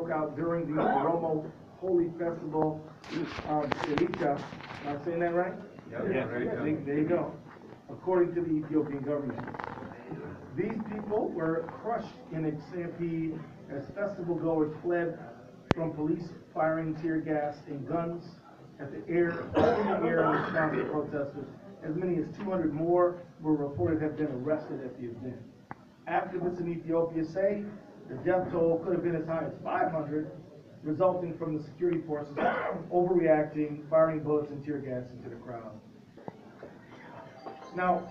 broke out during the Oromo Holy Festival of Shalika. Am I saying that right? Yeah, right. There you go. According to the Ethiopian government. These people were crushed in a stampede as festival goers fled from police firing tear gas and guns in the air in response to protesters. As many as 200 more were reported to have been arrested at the event. Activists in Ethiopia say the death toll could have been as high as 500, resulting from the security forces overreacting, firing bullets and tear gas into the crowd. Now,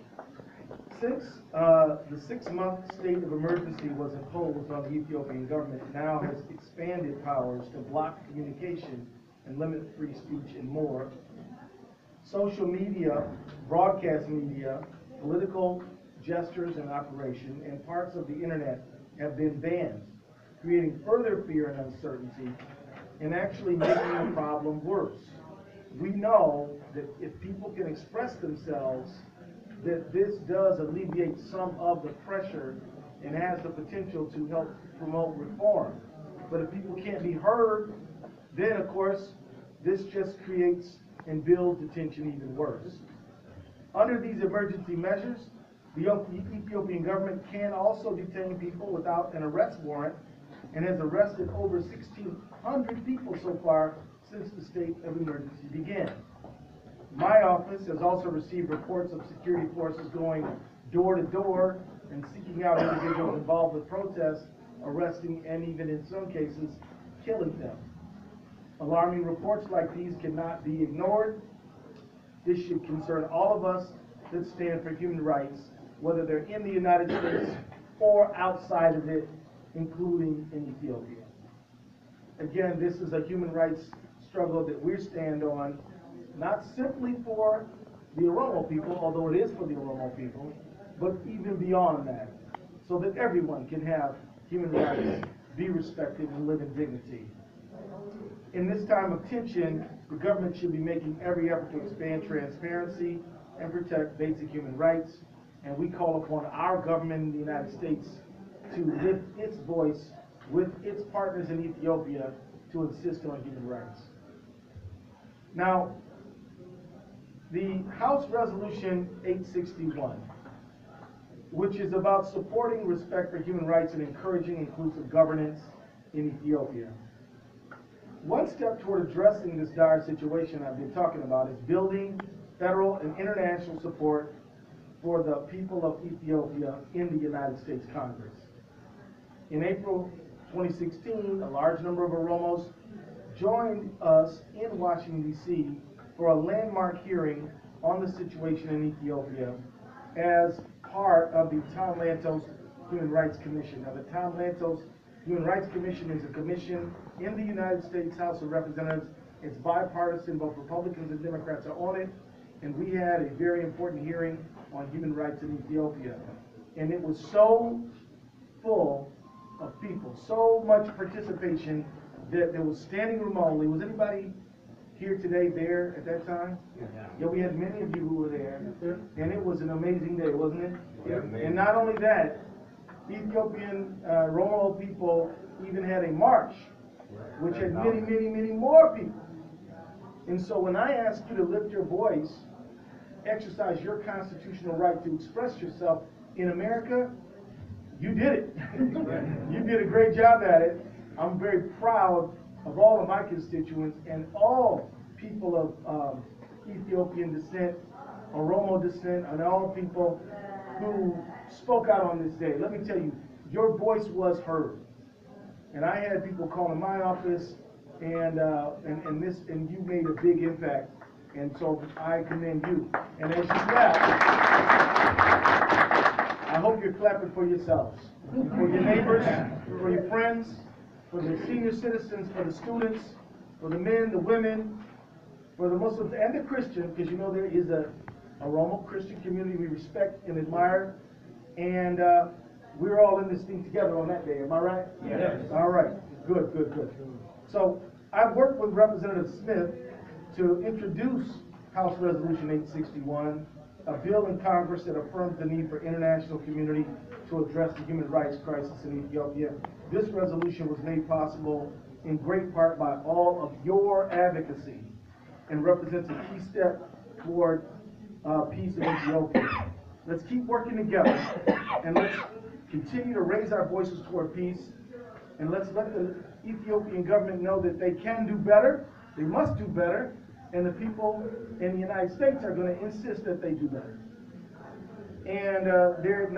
since the 6-month state of emergency was imposed on the Ethiopian government, now has expanded powers to block communication and limit free speech and more. Social media, broadcast media, political gestures and operation, and parts of the internet have been banned, creating further fear and uncertainty, and actually making the problem worse. We know that if people can express themselves, that this does alleviate some of the pressure and has the potential to help promote reform. But if people can't be heard, then of course, this just creates and builds the tension even worse. Under these emergency measures, the Ethiopian government can also detain people without an arrest warrant and has arrested over 1,600 people so far since the state of emergency began. My office has also received reports of security forces going door to door and seeking out individuals involved with protests, arresting and even in some cases, killing them. Alarming reports like these cannot be ignored. This should concern all of us that stand for human rights, whether they're in the United States or outside of it, including in Ethiopia. Again, this is a human rights struggle that we stand on, not simply for the Oromo people, although it is for the Oromo people, but even beyond that, so that everyone can have human rights, be respected, and live in dignity. In this time of tension, the government should be making every effort to expand transparency and protect basic human rights, and we call upon our government in the United States to lift its voice with its partners in Ethiopia to insist on human rights. Now, the House Resolution 861, which is about supporting respect for human rights and encouraging inclusive governance in Ethiopia. One step toward addressing this dire situation I've been talking about is building federal and international support for the people of Ethiopia in the United States Congress. In April 2016, a large number of Oromos joined us in Washington, D.C. for a landmark hearing on the situation in Ethiopia as part of the Tom Lantos Human Rights Commission. Now, the Tom Lantos Human Rights Commission is a commission in the United States House of Representatives. It's bipartisan, both Republicans and Democrats are on it, and we had a very important hearing on human rights in Ethiopia. And it was so full of people, so much participation that there was standing room only. Was anybody here today there at that time? Yeah, we had many of you who were there, and it was an amazing day, wasn't it? Yeah, and not only that, Ethiopian Oromo people even had a march, which had many, many, many more people. And so when I ask you to lift your voice, exercise your constitutional right to express yourself in America, you did it. You did a great job at it. I'm very proud of all of my constituents and all people of Ethiopian descent, Oromo descent, and all people who spoke out on this day. Let me tell you, your voice was heard. And I had people calling my office, and you made a big impact. And so I commend you. And as you clap, I hope you're clapping for yourselves, for your neighbors, for your friends, for the senior citizens, for the students, for the men, the women, for the Muslims and the Christians, because you know there is a Oromo Christian community we respect and admire. And we're all in this thing together on that day. Am I right? Yes. All right. Good, good, good. So I've worked with Representative Smith to introduce House Resolution 861 a bill in Congress that affirms the need for international community to address the human rights crisis in Ethiopia. This resolution was made possible in great part by all of your advocacy and represents a key step toward peace in Ethiopia. Let's keep working together and let's continue to raise our voices toward peace, and let's let the Ethiopian government know that they can do better, they must do better, and the people in the United States are going to insist that they do better. And there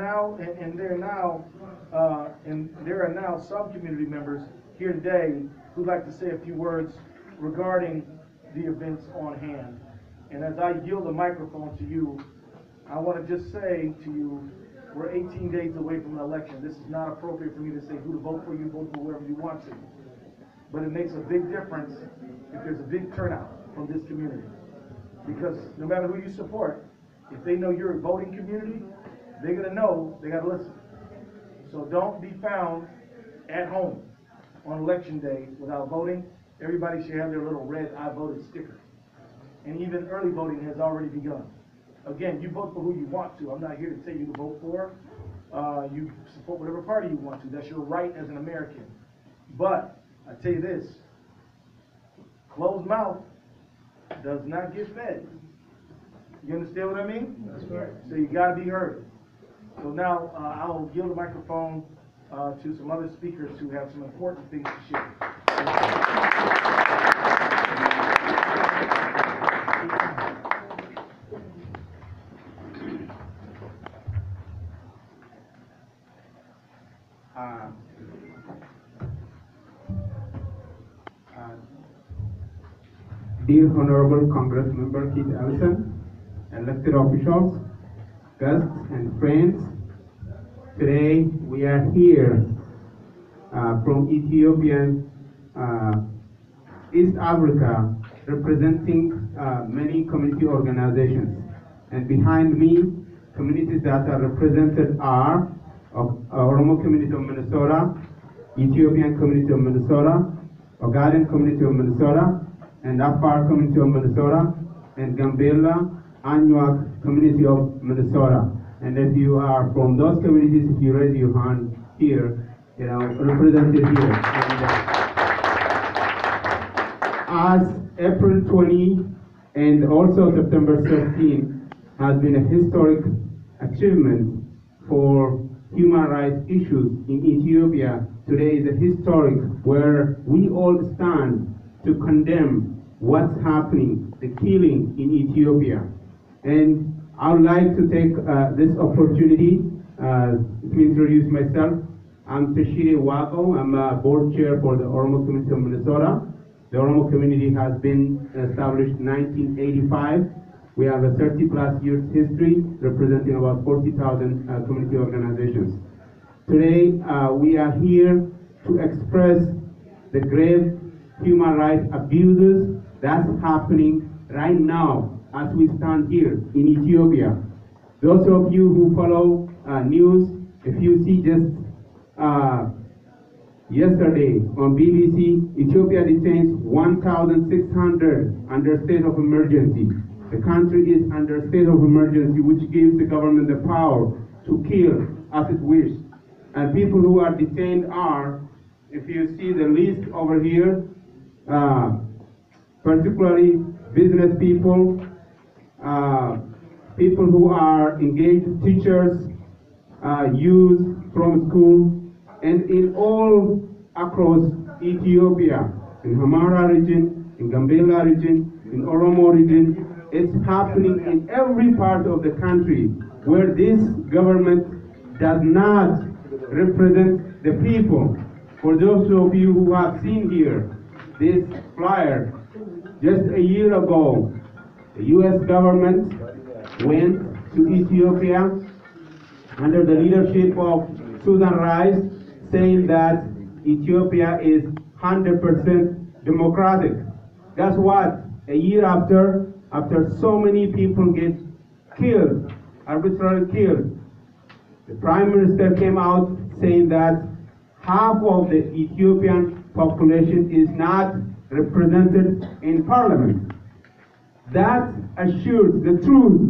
are now some community members here today who'd like to say a few words regarding the events on hand. And as I yield the microphone to you, I want to just say to you, we're 18 days away from an election. This is not appropriate for me to say who to vote for. You vote for whoever you want to. But it makes a big difference if there's a big turnout from this community. Because no matter who you support, if they know you're a voting community, they're going to know they got to listen. So don't be found at home on election day without voting. Everybody should have their little red "I voted" sticker. And even early voting has already begun. Again, you vote for who you want to. I'm not here to tell you to vote for. You support whatever party you want to. That's your right as an American. But I tell you this, closed mouth does not get fed. You understand what I mean? That's right. So you got to be heard. So now I'll yield the microphone to some other speakers who have some important things to share. Dear Honorable Congress Member Keith Ellison, elected officials, guests, and friends, today we are here from Ethiopian East Africa, representing many community organizations. And behind me, communities that are represented are Oromo Community of Minnesota, Ethiopian Community of Minnesota, Ogaden Community of Minnesota, and Afar Community of Minnesota, and Gambela, Anuak Community of Minnesota. And if you are from those communities, if you raise your hand here, represented here. And, as April 20 and also September 13 has been a historic achievement for human rights issues in Ethiopia, today is a historic where we all stand to condemn what's happening, the killing in Ethiopia. And I would like to take this opportunity to introduce myself. I'm Tashire Wago. I'm a board chair for the Oromo Community of Minnesota. The Oromo community has been established in 1985. We have a 30+ years history representing about 40,000 community organizations. Today, we are here to express the grave human rights abuses that's happening right now as we stand here in Ethiopia. Those of you who follow news, if you see just yesterday on BBC, Ethiopia detains 1,600 under state of emergency. The country is under state of emergency, which gives the government the power to kill as it wishes. And people who are detained are, if you see the list over here, particularly business people, people who are engaged, teachers, youth from school, and in all across Ethiopia, in Hamara region, in Gambela region, in Oromo region. It's happening in every part of the country where this government does not represent the people. For those of you who have seen here this flyer, just a year ago, the U.S. government went to Ethiopia under the leadership of Susan Rice, saying that Ethiopia is 100% democratic. Guess what? A year after so many people get killed, arbitrarily killed, the Prime Minister came out saying that half of the Ethiopian population is not represented in parliament. That assures the truth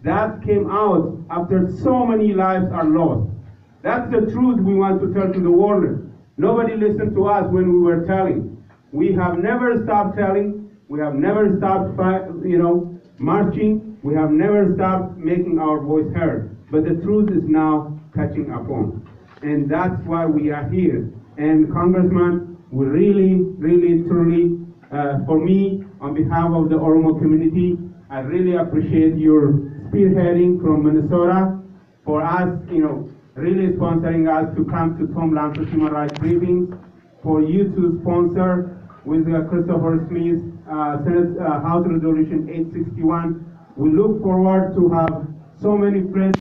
That came out after so many lives are lost. That's the truth we want to tell to the world. Nobody listened to us when we were telling. We have never stopped telling. We have never stopped, marching. We have never stopped making our voice heard. But the truth is now catching upon. And that's why we are here. And Congressman, we really, really, truly, for me, on behalf of the Oromo community, I really appreciate your spearheading from Minnesota for us, really sponsoring us to come to Tom Lantos Human Rights briefings, for you to sponsor with Christopher Smith, Senate House Resolution 861. We look forward to have so many friends